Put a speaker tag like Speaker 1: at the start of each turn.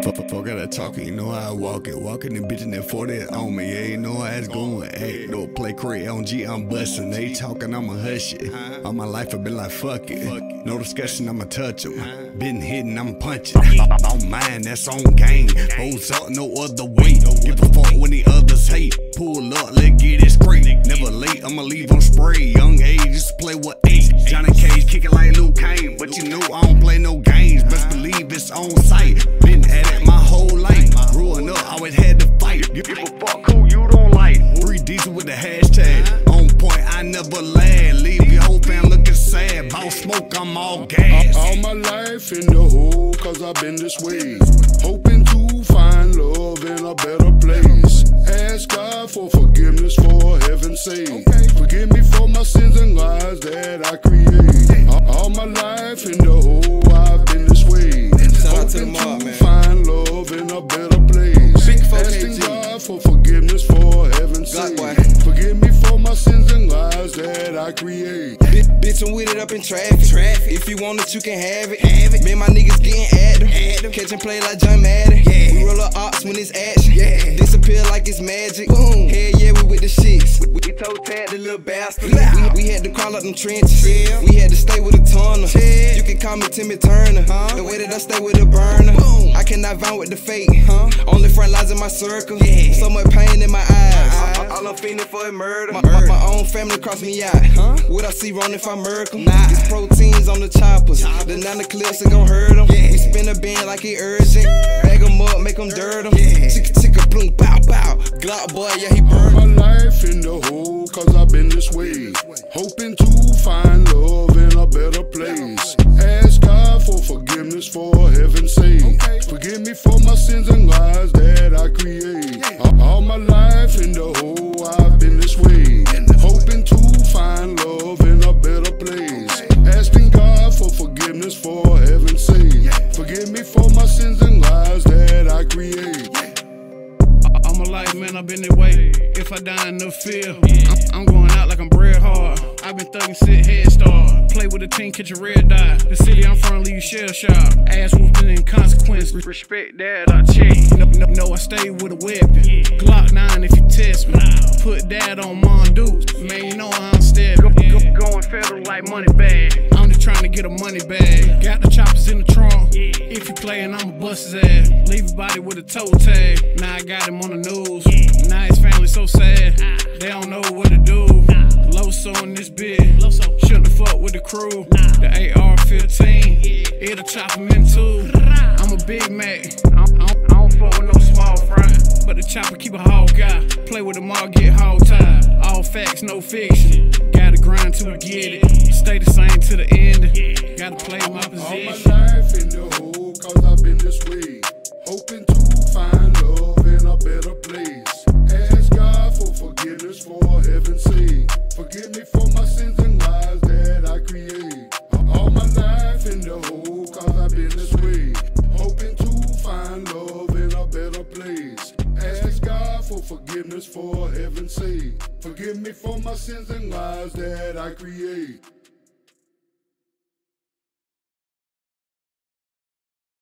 Speaker 1: Fuck out that talking, you know how I walk it. Walking the bitch in that 40 on me, yeah, you know how it's going. Act, no play crazy on G, I'm bustin'. They talking, I'ma hush it. All my life I've been like, fuck it. No discussion, I'ma touch them. Been hitting, I'm punching. On mine, that's on game. Holds up, no other way. Give a fuck when the others hate. Pull up, let's get it straight. Never late, I'ma leave on spray. Young age, just play with 8. Johnny Cage kicking like Luke Kane. But you know I don't play no games. Best believe it's on sight. Been at it my whole life. Growing up, always had to fight. Give a fuck who you don't like. Breathe diesel with the hashtag. On point, I never lag. Leave your whole fam looking sad. Bout smoke, I'm all gas.
Speaker 2: All my life in the hole, cause I've been this way. Hoping to find love in a better place. Ask God for forgiveness for heaven's sake. Forgive me for my sins and lies that I create. All my life in the hole, I've been this way. Hoping to find love in a better place. Asking God for forgiveness for heaven's sake. Forgive me for my sins and lies that I create.
Speaker 3: Bitch, I'm with it up in traffic. If you want it, you can have it. Me and my niggas getting active. Catch and play like John Madden. We roll up ops when it's action. Disappear like it's magic. Boom. Hell yeah, we with the shits. We toe tag the little bastard. We had to crawl up them trenches. We had to stay with a tunnel. You can call me Timmy Turner. The way that I stay with a burner. I cannot vibe with the fate. Only front lines in my circle. So much pain in my eyes. All I'm feeling for is murder. My own family cross me out. Would I see wrong if I murder? These proteins on the choppers. The 9 clips are gon' hurt them. We spin a band like it urgent. Bag them up, make them dirt them. Chicka bloom, bow bow. Glock boy, yeah, he burn.
Speaker 2: My life in the hole, cause I've been this way. Hoping to find love in a better place. Ask God for forgiveness for heaven's sake. Forgive me for my sins and lies that I create. All my life in the hole, I've been this way. Hoping to find love in a better place. Asking God for forgiveness for heaven's sake. Forgive me for my sins and lies that I create.
Speaker 4: All my life, man, I've been that way. If I die in the field, I'm going out like I'm Bret Hart. I've been thugging, sit head start. Play with a team, catch a red dot. The city I'm from, leave you shell shock. Ass whooping in consequence. Respect that, I check. No, I stay with a weapon. Glock 9 if you test me. Put that on Mon Dukes. Man, you know I'm stepping. Going federal like money bag. I'm just trying to get a money bag. Got the choppers in the trunk. If you playin', I'ma bust his ass. Leave your body with a toe tag. Now I got him on the news. Now his family so sad. They don't know what to do. Loso in this bit. Shouldn't have fucked with the crew. The AR-15. It'll chop him in two. I'm a Big Mac. I don't fuck with no small fry. But the chopper keep a hog guy. Play with them all, get hog tied. All facts, no fiction. Gotta grind till we get it. Stay the same to the end. Gotta play my position.
Speaker 2: All my life in the hole, cause I've been this way. Hoping to find love in a better place. Ask God for forgiveness for heaven's sake. Forgive me for my sins and lies that I create. All my life in the hole, cause I've been this way. Hoping to find love in a better place. Ask God for forgiveness for heaven's sake. Forgive me for my sins and lies that I create.